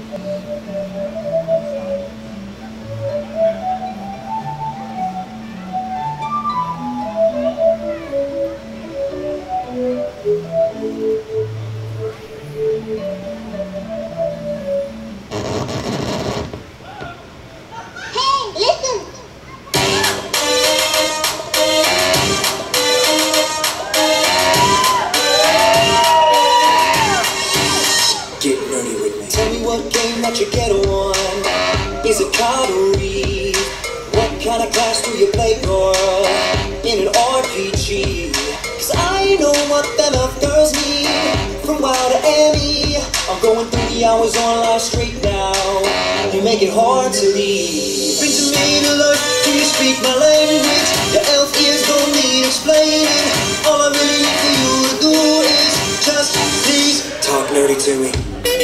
That you get on? Is it pottery? What kind of class do you play, girl? In an RPG? Cause I know what them elf girls need. From WoW to Emmy, I'm going through the hours on live straight now. You make it hard to leave. Bring to me to learn, do you speak my language? Your elf ears don't need explaining. All I really need for you to do is just please talk nerdy to me.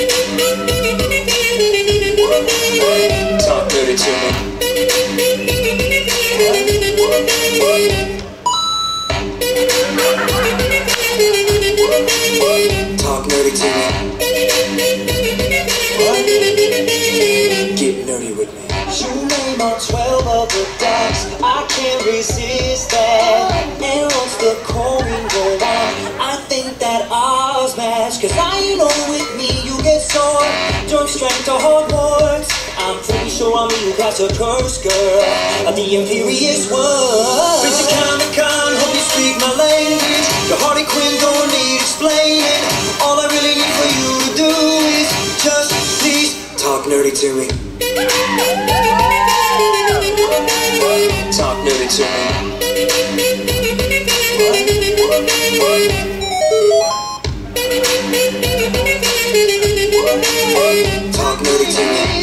Talk dirty to me. Talk nerdy to me. Get nerdy with me. You name all 12 of the dots, I can't resist that. And once the coin go on, I think that ours match. Cause I know with me you get sore. Jump strength to Hogwarts. I'm pretty sure I'm you past a curse, girl, of the Imperious one. Prince of Comic-Con, hope you speak my language. Your Harley Quinn don't need explaining. All I really need for you to do is just please talk nerdy to me. Talk nerdy to me. Talk nerdy to me.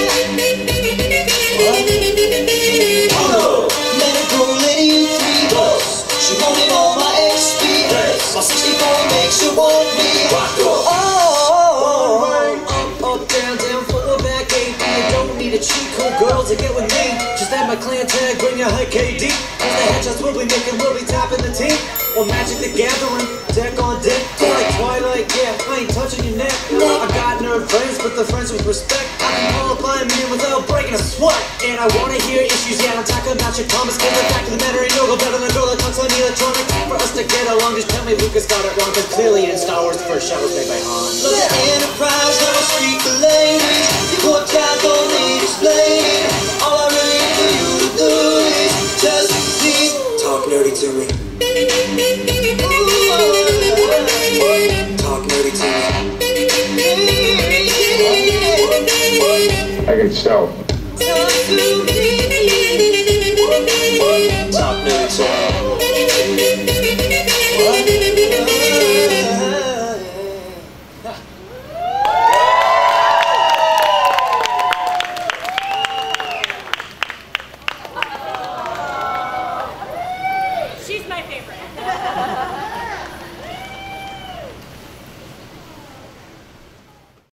Medical lady, 3 bucks. She wanted all my XP. My 64 makes you want me. Up, down, down, forward, back, 8. You don't need a cheat code, girl, to get with me. Just add my clan tag, bring your high KD. Cause the headshots we'll be making, we'll be tapping the team. Or Magic the Gathering, deck on deck. Feel like Twilight, yeah, I ain't touching your neck. I got nerd friends, but they're friends with respect. I can qualify a man without breaking a sweat. And I wanna hear issues, yeah, I'm talking about your comments. Get the fact of the matter, ain't no go better than a girl that talks on electronics. For us to get along, just tell me Lucas got it wrong. Cause clearly in Star Wars, the first shot was made by Han. Look, the Enterprise never speak the language. You poor child don't need explaining. All I really need for you to do is just please talk nerdy to me. Talk nerdy to me. I can tell. Talk to me.